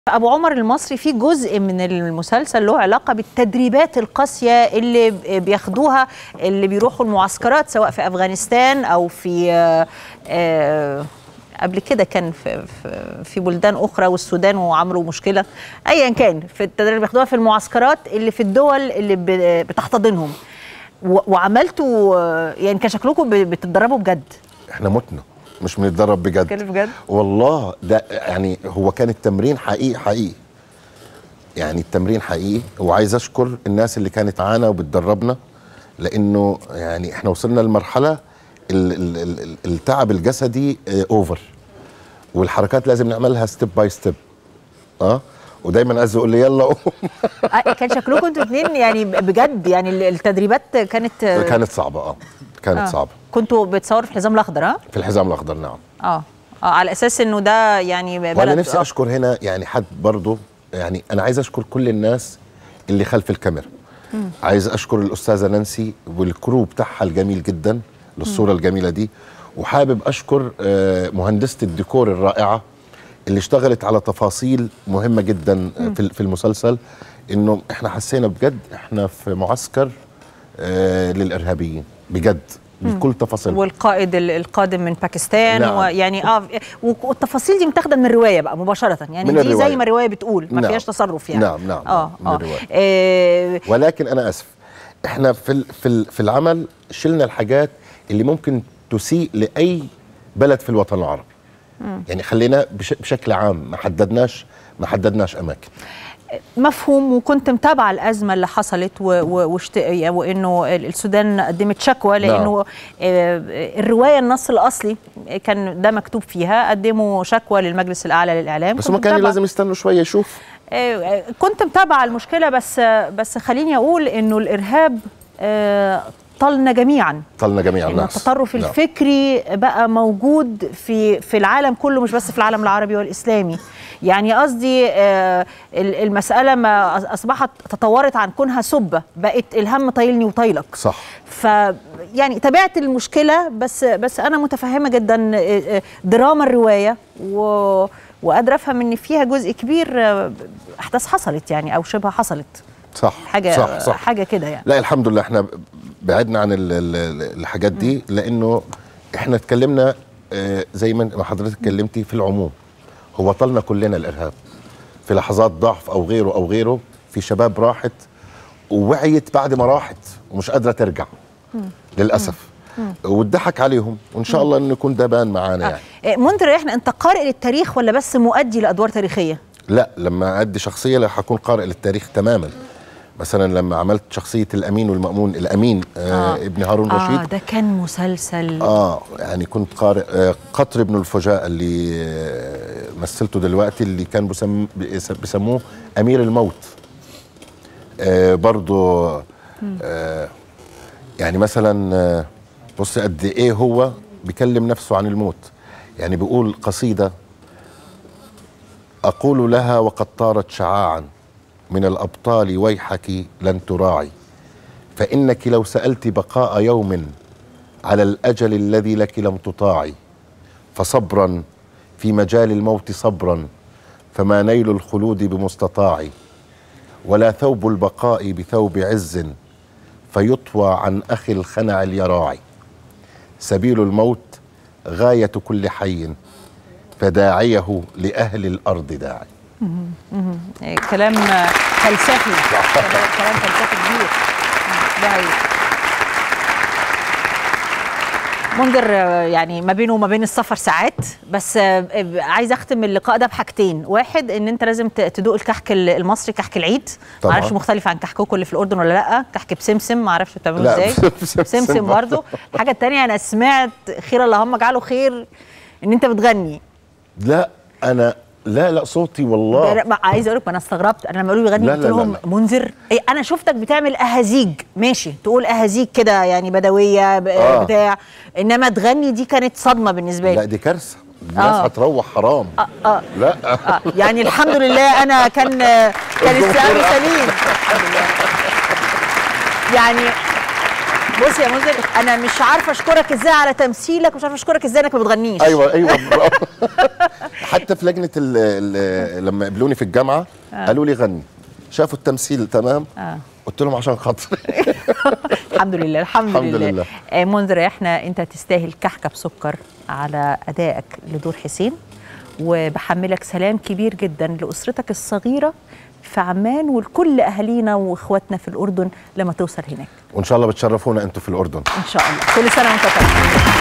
أبو عمر المصري في جزء من المسلسل له علاقة بالتدريبات القاسية اللي بياخدوها اللي بيروحوا المعسكرات سواء في أفغانستان أو في قبل كده كان في بلدان أخرى والسودان وعملوا مشكلة أيا كان في التدريب اللي بياخدوها في المعسكرات اللي في الدول اللي بتحتضنهم وعملتوا يعني كان شكلكم بتتدربوا بجد. احنا متنا مش بنتدرب بجد. كان بجد والله ده يعني هو كان التمرين حقيقي يعني التمرين حقيقي. وعايز اشكر الناس اللي كانت معانا وبتدربنا لانه يعني احنا وصلنا لمرحله التعب الجسدي اوفر والحركات لازم نعملها ستيب باي ستيب. ودايما عايز يقول لي يلا قوم. كان شكلكم انتوا الاثنين يعني بجد يعني التدريبات كانت صعبه. كانت صعبه. كنتوا بتصوروا في الحزام الاخضر؟ في الحزام الاخضر نعم. على اساس انه ده يعني بلد. وانا نفسي اشكر هنا يعني حد برضه يعني انا عايز اشكر كل الناس اللي خلف الكاميرا. عايز اشكر الاستاذه نانسي والكرو بتاعها الجميل جدا للصوره الجميله دي. وحابب اشكر مهندسه الديكور الرائعه اللي اشتغلت على تفاصيل مهمه جدا في المسلسل. انه احنا حسينا بجد احنا في معسكر للارهابيين بجد بكل تفاصيل. والقائد القادم من باكستان. نعم. ويعني والتفاصيل دي متاخده من الروايه بقى مباشره يعني دي زي ما الروايه بتقول ما فيهاش تصرف يعني. نعم من الروايه. ولكن انا اسف احنا في العمل شلنا الحاجات اللي ممكن تسيء لاي بلد في الوطن العربي. يعني خلينا بشكل عام ما حددناش اماكن. مفهوم. وكنت متابعه الازمه اللي حصلت وانه السودان قدمت شكوى لانه الروايه النص الاصلي كان ده مكتوب فيها قدموا شكوى للمجلس الاعلى للاعلام. بس ما كان لازم يستنوا شويه يشوف. كنت متابعه المشكله بس خليني اقول انه الارهاب طالنا جميعا نعم. التطرف الفكري بقى موجود في العالم كله مش بس في العالم العربي والإسلامي. يعني قصدي المسألة ما أصبحت تطورت عن كونها سبة بقت الهم طايلني وطايلك. صح. يعني تابعت المشكلة بس أنا متفهمة جدا دراما الرواية وقادرة أفهم إن فيها جزء كبير أحداث حصلت يعني أو شبه حصلت. صح. حاجة كده يعني. لا الحمد لله احنا بعدنا عن الحاجات دي لانه احنا اتكلمنا زي ما حضرتك اتكلمتي في العموم. هو طالنا كلنا الارهاب في لحظات ضعف او غيره في شباب راحت ووعيت بعد ما راحت ومش قادره ترجع للاسف. واتضحك عليهم وان شاء الله انه يكون ده بان معانا يعني. منذر انت قارئ للتاريخ ولا بس مؤدي لادوار تاريخيه؟ لا لما ادي شخصيه لا هكون قارئ للتاريخ تماما. مثلا لما عملت شخصية الأمين والمأمون الأمين ابن هارون رشيد ده كان مسلسل يعني كنت قارئ قطر ابن الفجاء اللي مثلته دلوقتي اللي كان بيسموه أمير الموت. برضو يعني مثلا بص قد إيه هو بيكلم نفسه عن الموت. يعني بيقول قصيدة أقول لها وقد طارت شعاعا من الأبطال ويحك لن تراعي فإنك لو سألت بقاء يوم على الأجل الذي لك لم تطاعي فصبرا في مجال الموت صبرا فما نيل الخلود بمستطاع ولا ثوب البقاء بثوب عز فيطوى عن أخي الخنع اليراعي سبيل الموت غاية كل حي فداعيه لأهل الأرض داعي. كلام فلسفي. كلام فلسفي كبير. منذر يعني ما بينه وما بين السفر ساعات بس عايز اختم اللقاء ده بحاجتين. واحد ان انت لازم تدوق الكحك المصري كحك العيد. ما اعرفش مختلف عن كحككم اللي في الاردن ولا لا. كحك بسمسم ما اعرفش بتعملوه ازاي. بسمسم برضه. الحاجه الثانيه انا سمعت خير اللهم اجعله خير ان انت بتغني. لا انا لا صوتي والله عايز اقول لك انا استغربت. انا لما قالوا لي بيغني قلت لهم منذر انا شفتك بتعمل اهازيج ماشي تقول اهازيج كده يعني بدويه بتاع انما تغني دي كانت صدمه بالنسبه لي. لا دي كارثه. الناس هتروح حرام. لا يعني الحمد لله انا كان السؤال سليم الحمد لله. يعني بص يا منذر، انا مش عارفه اشكرك ازاي على تمثيلك، مش عارفه اشكرك ازاي انك ما بتغنيش. ايوه حتى في لجنه لما قابلوني في الجامعه قالوا لي غني، شافوا التمثيل تمام قلت لهم عشان خاطر. الحمد لله الحمد لله. منذر، انت تستاهل كحكه بسكر على ادائك لدور حسين، وبحملك سلام كبير جدا لاسرتك الصغيره في عمان ولكل اهالينا واخواتنا في الاردن لما توصل هناك. وان شاء الله بتشرفونا انتم في الاردن ان شاء الله. كل سنه وانت طيب.